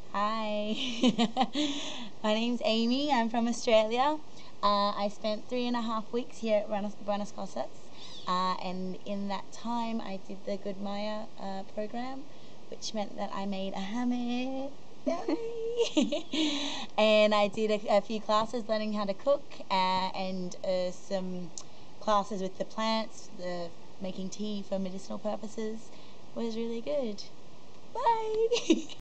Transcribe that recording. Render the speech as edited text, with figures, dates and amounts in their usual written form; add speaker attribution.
Speaker 1: Hi, my name's Aimee. I'm from Australia. I spent 3.5 weeks here at Buenas Cosas, and in that time I did the Good Maya program, which meant that I made a hammock. Yay! And I did a few classes learning how to cook, and some classes with the plants, the making tea for medicinal purposes. It was really good. Bye!